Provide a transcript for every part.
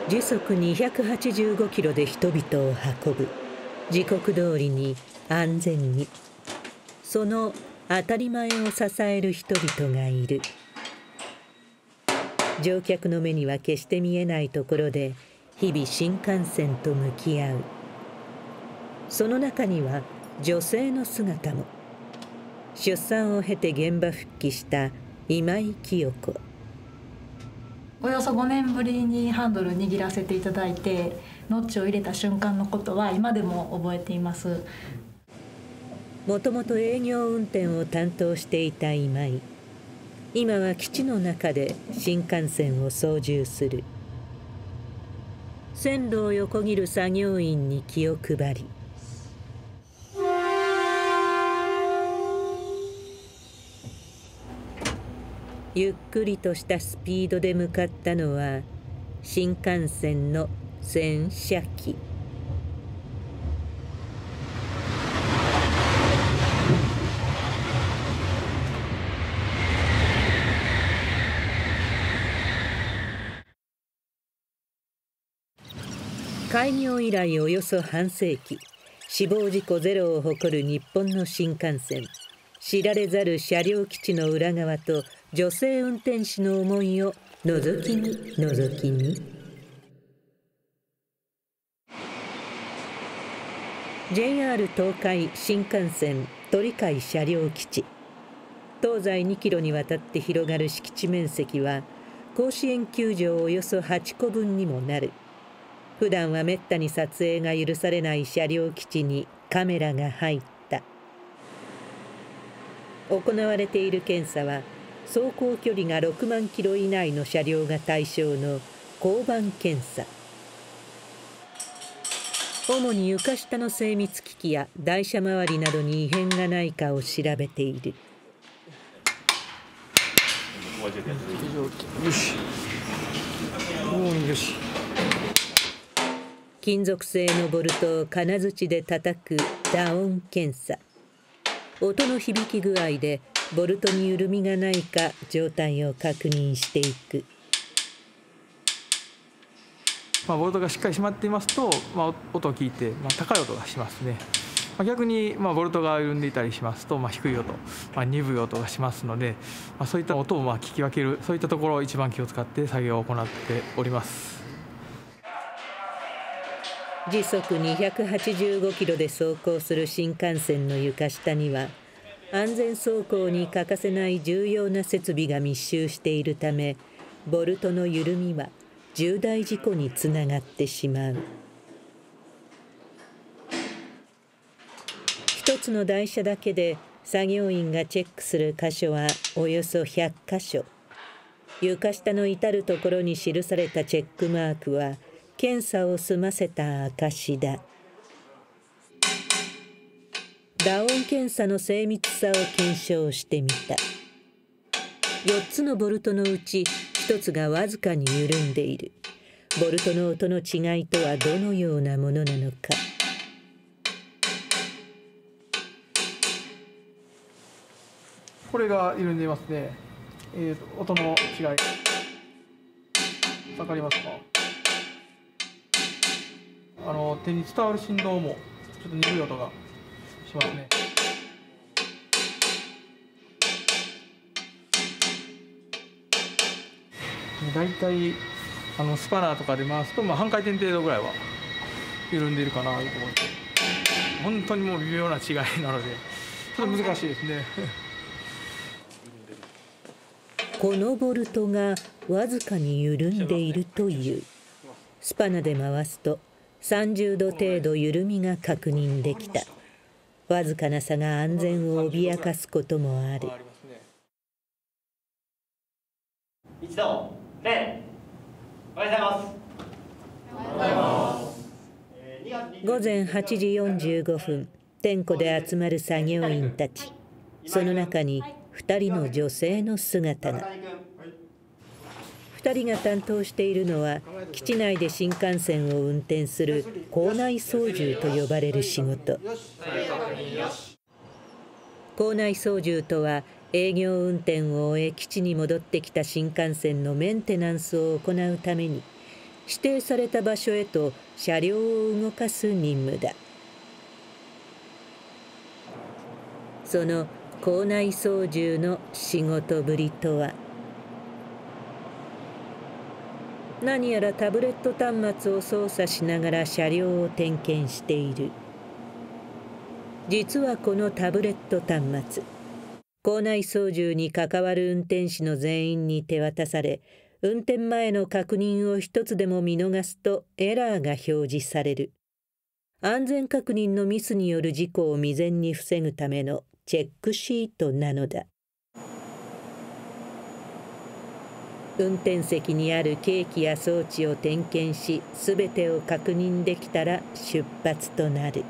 時速285キロで人々を運ぶ。時刻通りに安全に。その当たり前を支える人々がいる。乗客の目には決して見えないところで日々新幹線と向き合う。その中には女性の姿も。出産を経て現場復帰した今井清子。 およそ5年ぶりにハンドル握らせていただいて、ノッチを入れた瞬間のことは今でも覚えています。 もともと営業運転を担当していた今井。今は基地の中で新幹線を操縦する。線路を横切る作業員に気を配り、ゆっくりとしたスピードで向かったのは新幹線の洗車機。開業以来およそ半世紀、死亡事故ゼロを誇る日本の新幹線。知られざる車両基地の裏側と女性運転士の思いを覗き見覗き見。JR 東海新幹線鳥海車両基地。東西2キロにわたって広がる敷地面積は甲子園球場およそ8個分にもなる。普段はめったに撮影が許されない車両基地にカメラが入った。行われている検査は走行距離が6万キロ以内の車両が対象の交番検査。主に床下の精密機器や台車周りなどに異変がないかを調べている。よし。よし。金属製のボルトを金槌で叩く打音検査。音の響き具合でボルトに緩みがないか状態を確認していく。 ボルトがしっかり締まっていますと、音を聞いて、高い音がしますね。逆に、ボルトが緩んでいたりしますと、低い音、鈍い音がしますので、そういった音を聞き分ける、そういったところを一番気を使って作業を行っております。 時速285キロで走行する新幹線の床下には、安全走行に欠かせない重要な設備が密集しているため、ボルトの緩みは重大事故につながってしまう。一つの台車だけで作業員がチェックする箇所はおよそ100箇所。床下の至るところに記されたチェックマークは、検査を済ませた証だ。打音検査の精密さを検証してみた。4つのボルトのうち1つがわずかに緩んでいる。ボルトの音の違いとはどのようなものなのか。 これが緩んでいますね。音の違い。わかりますか？手に伝わる振動もちょっと鈍い音がしますね。だいたいスパナーとかで回すと、半回転程度ぐらいは緩んでいるかなというところで、本当にもう微妙な違いなのでちょっと難しいですね。 このボルトがわずかに緩んでいるという。スパナで回すと30度程度緩みが確認できた。わずかな差が安全を脅かすこともある。 一度礼。おはようございます。おはようございます。 午前8時45分、点呼で集まる作業員たち。その中に2人の女性の姿が。2人が担当しているのは、基地内で新幹線を運転する構内操縦と呼ばれる仕事。構内操縦とは、営業運転を終え基地に戻ってきた新幹線のメンテナンスを行うために、 指定された場所へと車両を動かす任務だ。その構内操縦の仕事ぶりとは。何やらタブレット端末を操作しながら車両を点検している。実はこのタブレット端末、構内操縦に関わる運転士の全員に手渡され、運転前の確認を一つでも見逃すとエラーが表示される。安全確認のミスによる事故を未然に防ぐためのチェックシートなのだ。運転席にある計器や装置を点検し、すべてを確認できたら出発となる。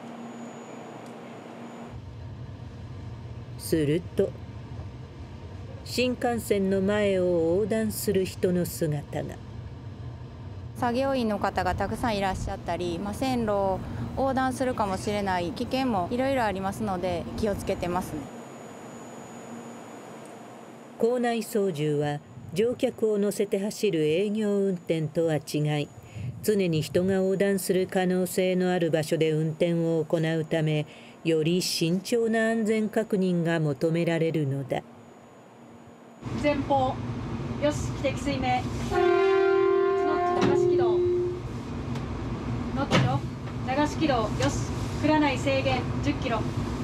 すると、新幹線の前を横断する人の姿が。 作業員の方がたくさんいらっしゃったり、線路を横断するかもしれない危険もいろいろありますので気をつけてますね。 構内操縦は乗客を乗せて走る営業運転とは違い、常に人が横断する可能性のある場所で運転を行うため、より慎重な安全確認が求められるのだ。 前方よし、汽笛水明ノッチ流し軌道ノッチよ流し軌道よし、降らない制限10キロ。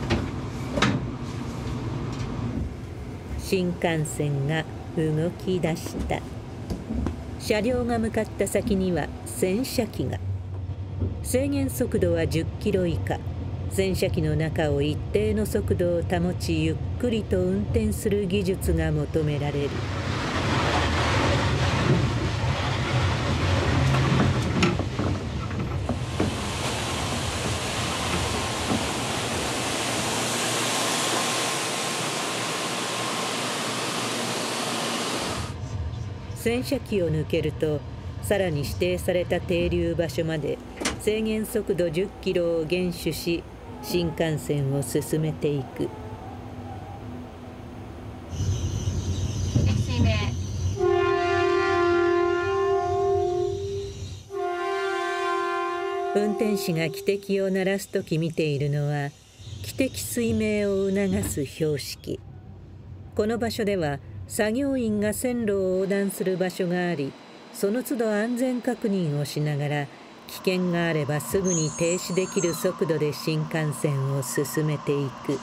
新幹線が動き出した。車両が向かった先には洗車機が。制限速度は10キロ以下。洗車機の中を一定の速度を保ち、ゆっくりと運転する技術が求められる。洗車機を抜けると、さらに指定された停留場所まで制限速度10キロを厳守し、新幹線を進めていく。運転士が汽笛を鳴らすとき見ているのは、汽笛水明を促す標識。この場所では作業員が線路を横断する場所があり、その都度安全確認をしながら、危険があればすぐに停止できる速度で新幹線を進めていく。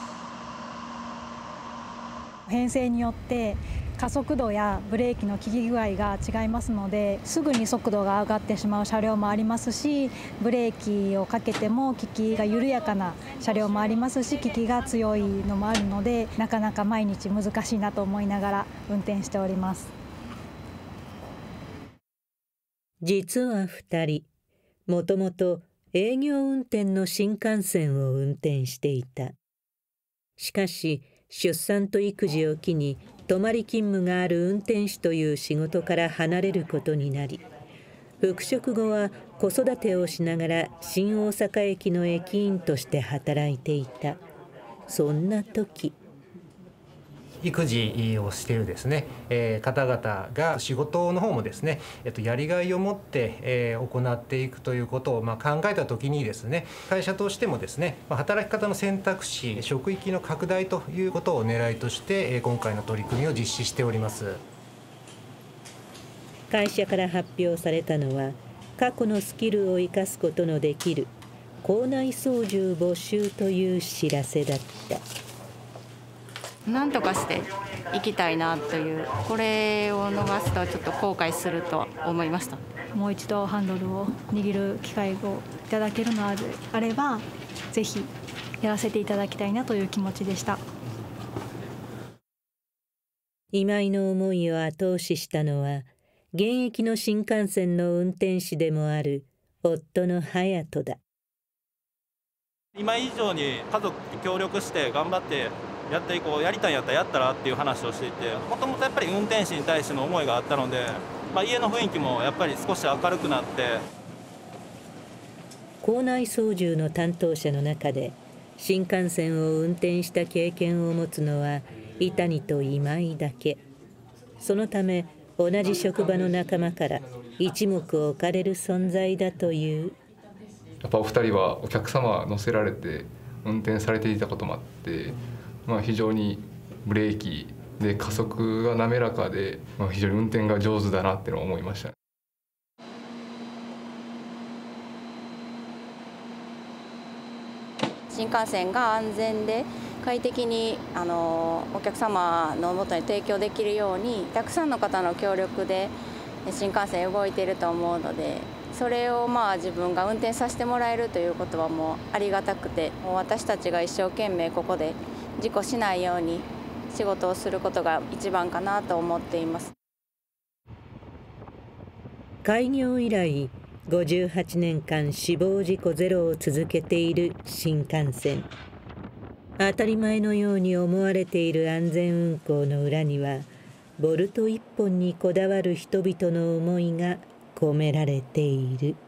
編成によって加速度やブレーキの効き具合が違いますので、すぐに速度が上がってしまう車両もありますし、ブレーキをかけても効きが緩やかな車両もありますし、効きが強いのもあるので、なかなか毎日難しいなと思いながら運転しております。 実は2人、もともと営業運転の新幹線を運転していた。しかし、出産と育児を機に泊まり勤務がある運転手という仕事から離れることになり、復職後は子育てをしながら新大阪駅の駅員として働いていた。そんな時、 育児をしているですね、方々が仕事の方もですね、やりがいを持って、行っていくということを考えたときにですね、会社としてもですね、働き方の選択肢、職域の拡大ということを狙いとして、今回の取り組みを実施しております。 会社から発表されたのは、過去のスキルを生かすことのできる構内操縦募集という知らせだった。 なんとかしていきたいなという、これを逃すとちょっと後悔すると思いました。 もう一度ハンドルを握る機会をいただけるのであれば、ぜひやらせていただきたいなという気持ちでした。 今井の思いを後押ししたのは、現役の新幹線の運転士でもある夫の隼人だ。 今以上に家族に協力して頑張ってやっていこう、やりたいんやったらやったらっていう話をしていて、もともとやっぱり運転士に対しての思いがあったので、家の雰囲気もやっぱり少し明るくなって。 構内操縦の担当者の中で新幹線を運転した経験を持つのは伊谷と今井だけ。そのため同じ職場の仲間から一目置かれる存在だという。 やっぱお二人はお客様乗せられて運転されていたこともあって、非常にブレーキで加速が滑らかで、非常に運転が上手だなっていうのを思いました。 新幹線が安全で快適にお客様のもとに提供できるようにたくさんの方の協力で新幹線動いていると思うので、それを自分が運転させてもらえるということはもうありがたくて、もう私たちが一生懸命ここで事故しないように仕事をすることが一番かなと思っています。 開業以来58年間死亡事故ゼロを続けている新幹線。当たり前のように思われている安全運行の裏には、ボルト一本にこだわる人々の思いが込められている。